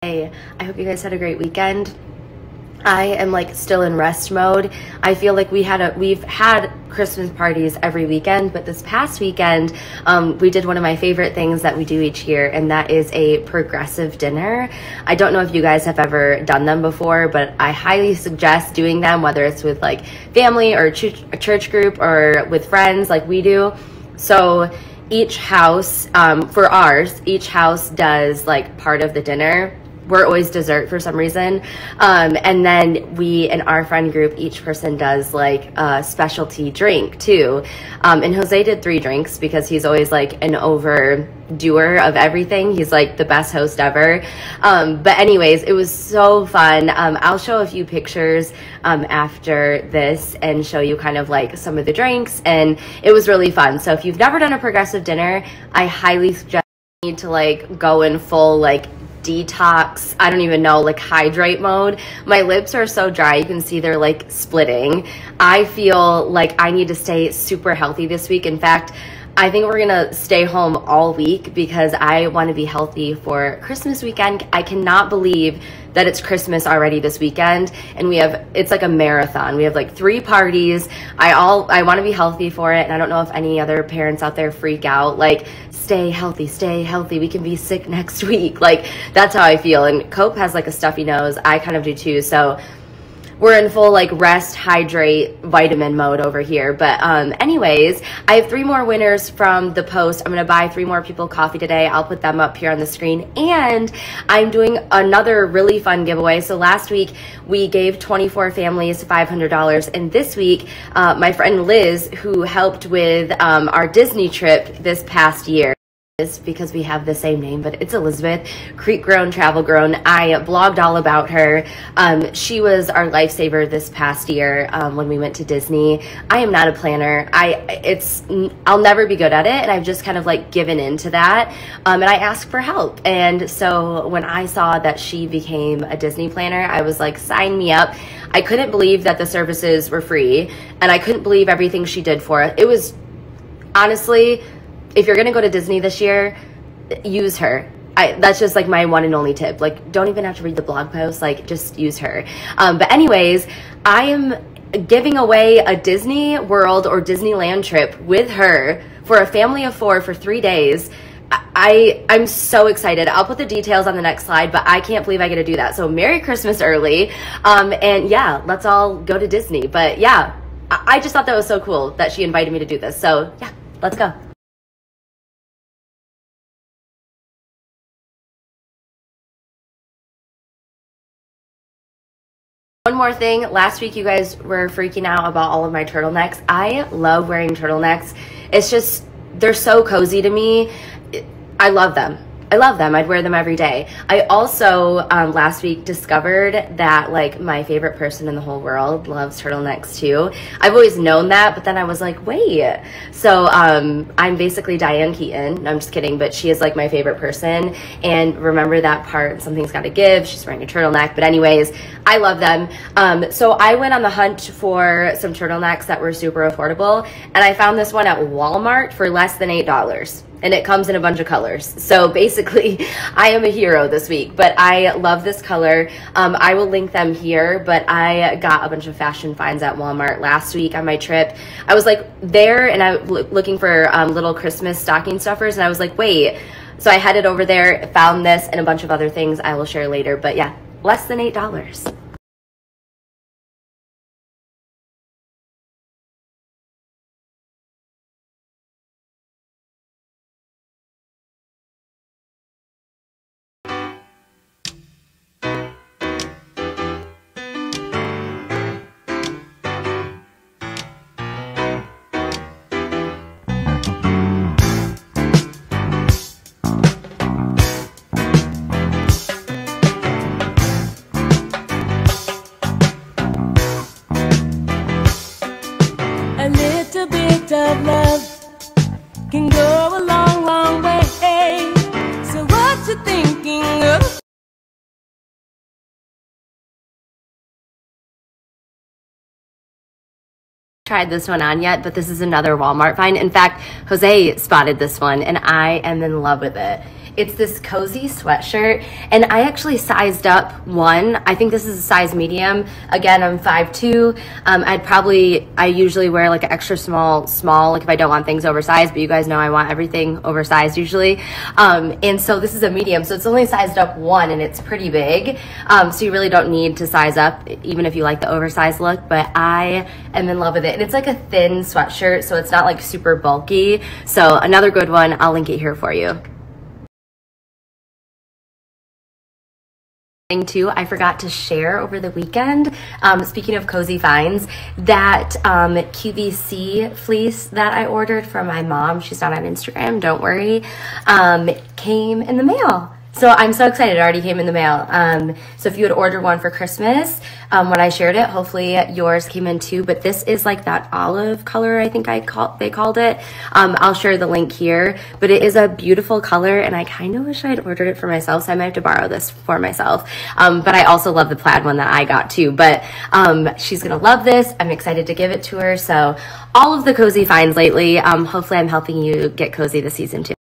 Hey, I hope you guys had a great weekend. I am like still in rest mode. I feel like we've had Christmas parties every weekend, but this past weekend we did one of my favorite things that we do each year, and that is a progressive dinner. I don't know if you guys have ever done them before, but I highly suggest doing them, whether it's with like family or a church group or with friends like we do. So each house, for ours, each house does like part of the dinner. We're always dessert for some reason. And then we, in our friend group, each person does like a specialty drink too. And Jose did 3 drinks because he's always like an overdoer of everything. He's like the best host ever. But anyways, it was so fun. I'll show a few pictures after this and show you kind of like some of the drinks, and it was really fun. So if you've never done a progressive dinner, I highly suggest you need to like go in full like detox, I don't even know, like hydrate mode. My lips are so dry, you can see they're like splitting. I feel like I need to stay super healthy this week. In fact, I think we're gonna stay home all week because I want to be healthy for Christmas weekend. I cannot believe that it's Christmas already this weekend, and it's like a marathon. We have like 3 parties. I want to be healthy for it, and I don't know if any other parents out there freak out like, stay healthy, we can be sick next week. Like, that's how I feel. And Cope has like a stuffy nose. I kind of do too. So we're in full like rest, hydrate, vitamin mode over here. But anyways, I have 3 more winners from the post. I'm gonna buy 3 more people coffee today. I'll put them up here on the screen. And I'm doing another really fun giveaway. So last week we gave 24 families $500. And this week, my friend Liz, who helped with our Disney trip this past year, because we have the same name, but it's Elizabeth, Creek Grown, Travel Grown. I blogged all about her. She was our lifesaver this past year when we went to Disney. I am not a planner. I'll never be good at it, and I've just kind of like given into that. And I asked for help. And so when I saw that she became a Disney planner, I was like, sign me up. I couldn't believe that the services were free, and I couldn't believe everything she did for it. It was honestly, if you're gonna go to Disney this year, use her. That's just like my one and only tip. Like, don't even have to read the blog post, like just use her. But anyways, I am giving away a Disney World or Disneyland trip with her for a family of 4 for 3 days. I'm so excited. I'll put the details on the next slide, but I can't believe I get to do that. So Merry Christmas early. And yeah, let's all go to Disney. But yeah, I just thought that was so cool that she invited me to do this. So yeah, let's go. One more thing, last week you guys were freaking out about all of my turtlenecks. I love wearing turtlenecks. It's just, they're so cozy to me. I love them. I'd wear them every day. I also last week discovered that like my favorite person in the whole world loves turtlenecks too. I've always known that, but then I was like, wait. So I'm basically Diane Keaton. No, I'm just kidding, but she is like my favorite person. And remember that part, something's got to give. She's wearing a turtleneck. But anyways, I love them. So I went on the hunt for some turtlenecks that were super affordable, and I found this one at Walmart for less than $8. And it comes in a bunch of colors. So basically, I am a hero this week, but I love this color. I will link them here, but I got a bunch of fashion finds at Walmart last week on my trip. I was like there, and I was looking for little Christmas stocking stuffers, and I was like, wait. So I headed over there, found this, and a bunch of other things I will share later. But yeah, less than $8. Of love can go a long, long way. So what you thinking of? Tried this one on yet, but this is another Walmart find. In fact, Jose spotted this one and I am in love with it. It's this cozy sweatshirt, and I actually sized up one. I think this is a size medium. Again, I'm 5'2". I usually wear like an extra small, like if I don't want things oversized, but you guys know I want everything oversized usually. And so this is a medium, so it's only sized up one, and it's pretty big. So you really don't need to size up, even if you like the oversized look, but I am in love with it. And it's like a thin sweatshirt, so it's not like super bulky. So another good one, I'll link it here for you. Too, I forgot to share over the weekend, speaking of cozy finds, that QVC fleece that I ordered from my mom, she's not on Instagram, don't worry, came in the mail. So I'm so excited, it already came in the mail. So if you had ordered one for Christmas, when I shared it, hopefully yours came in too, but this is like that olive color, I think they called it. I'll share the link here, but it is a beautiful color, and I kind of wish I had ordered it for myself, so I might have to borrow this for myself. But I also love the plaid one that I got too, but she's gonna love this. I'm excited to give it to her. So all of the cozy finds lately, hopefully I'm helping you get cozy this season too.